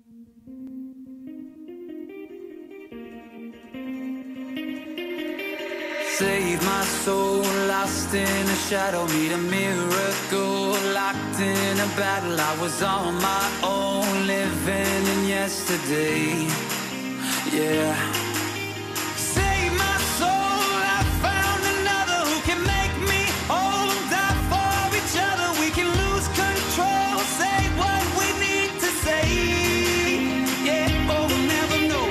Save my soul, lost in a shadow, need a miracle, locked in a battle. I was on my own, living in yesterday, yeah. Save my soul, I found another who can make me whole, die for each other. We can lose control, say what we need to say, yeah, oh, we'll never know.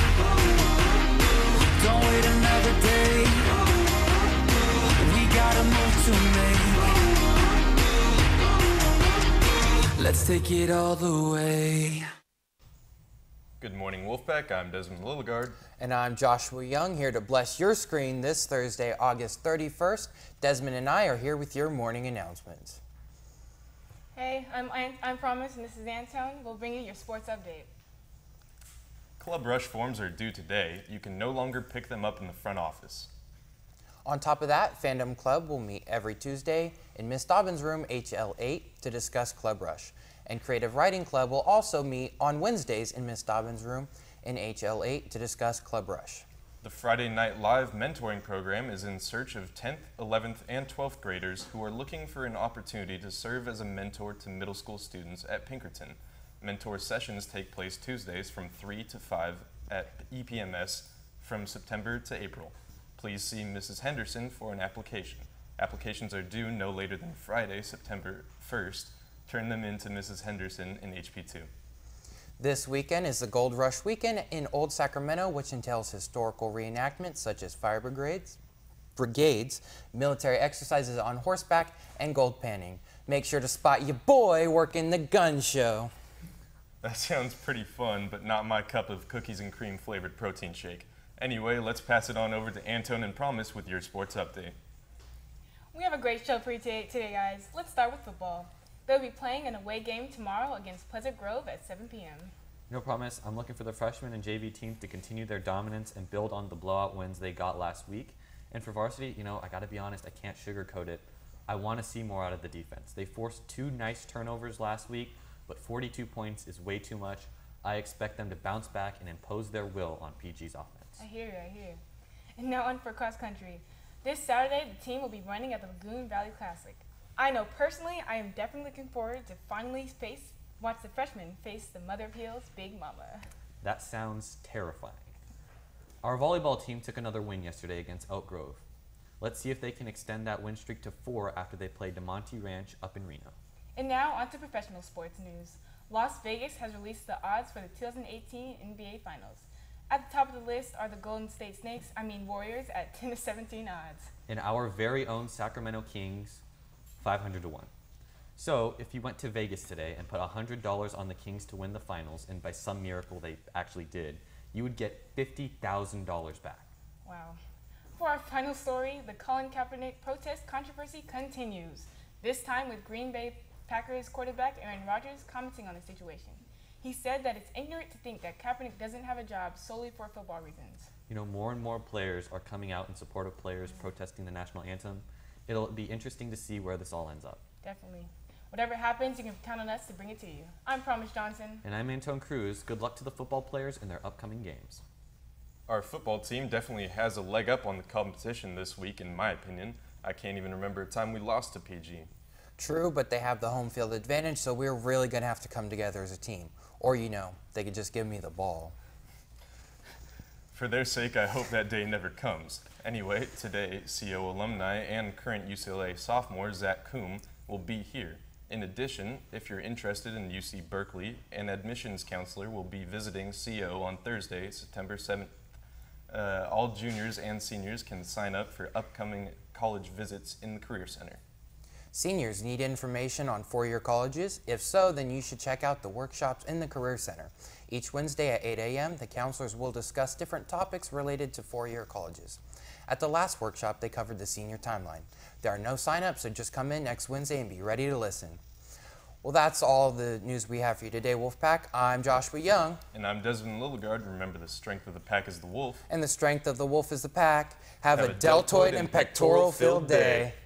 Don't wait another day, gotta move to me. Let's take it all the way. Good morning, Wolfpack. I'm Desmond Lilligard. And I'm Joshua Young, here to bless your screen this Thursday, August 31st. Desmond and I are here with your morning announcements. Hey, I'm Promise, and this is Anton. We'll bring you your sports update. Club Rush forms are due today. You can no longer pick them up in the front office. On top of that, Fandom Club will meet every Tuesday in Miss Dobbins' room HL8 to discuss Club Rush. And Creative Writing Club will also meet on Wednesdays in Miss Dobbins' room in HL8 to discuss Club Rush. The Friday Night Live mentoring program is in search of 10th, 11th, and 12th graders who are looking for an opportunity to serve as a mentor to middle school students at Pinkerton. Mentor sessions take place Tuesdays from 3 to 5 at EPMS from September to April. Please see Mrs. Henderson for an application. Applications are due no later than Friday, September 1st. Turn them in to Mrs. Henderson in HP2. This weekend is the Gold Rush Weekend in Old Sacramento, which entails historical reenactments such as fire brigades, military exercises on horseback, and gold panning. Make sure to spot your boy working the gun show. That sounds pretty fun, but not my cup of cookies and cream flavored protein shake. Anyway, let's pass it on over to Anton and Promise with your sports update. We have a great show for you today, guys. Let's start with football. They'll be playing an away game tomorrow against Pleasant Grove at 7 p.m. No promise. I'm looking for the freshmen and JV teams to continue their dominance and build on the blowout wins they got last week. And for varsity, I got to be honest, I can't sugarcoat it. I want to see more out of the defense. They forced 2 nice turnovers last week, but 42 points is way too much. I expect them to bounce back and impose their will on PG's offense. I hear you. And now on for cross country. This Saturday, the team will be running at the Lagoon Valley Classic. I know personally, I am definitely looking forward to finally watch the freshmen face the Mother of Hills Big Mama. That sounds terrifying. Our volleyball team took another win yesterday against Elk Grove. Let's see if they can extend that win streak to 4 after they play DeMonte Ranch up in Reno. And now on to professional sports news. Las Vegas has released the odds for the 2018 NBA Finals. At the top of the list are the Golden State Warriors at 10 to 17 odds. And our very own Sacramento Kings, 500 to 1. So if you went to Vegas today and put $100 on the Kings to win the finals, and by some miracle they actually did, you would get $50,000 back. Wow. For our final story, the Colin Kaepernick protest controversy continues. This time with Green Bay Packers quarterback Aaron Rodgers commenting on the situation. He said that it's ignorant to think that Kaepernick doesn't have a job solely for football reasons. More and more players are coming out in support of players protesting the national anthem. It'll be interesting to see where this all ends up. Definitely. Whatever happens, you can count on us to bring it to you. I'm Promise Johnson. And I'm Anton Cruz. Good luck to the football players in their upcoming games. Our football team definitely has a leg up on the competition this week, in my opinion. I can't even remember a time we lost to PG. True, but they have the home field advantage, so we're really going to have to come together as a team. Or, they could just give me the ball. For their sake, I hope that day never comes. Anyway, today, CO alumni and current UCLA sophomore Zach Coombe will be here. In addition, if you're interested in UC Berkeley, an admissions counselor will be visiting CO on Thursday, September 7th. All juniors and seniors can sign up for upcoming college visits in the Career Center. Seniors need information on four-year colleges. If so, then you should check out the workshops in the Career Center. Each Wednesday at 8 a.m., the counselors will discuss different topics related to four-year colleges. At the last workshop, they covered the senior timeline. There are no sign-ups, so just come in next Wednesday and be ready to listen. Well, that's all the news we have for you today, Wolfpack. I'm Joshua Young. And I'm Desmond Lilligard. Remember, the strength of the pack is the wolf. And the strength of the wolf is the pack. Have a deltoid and pectoral-filled day.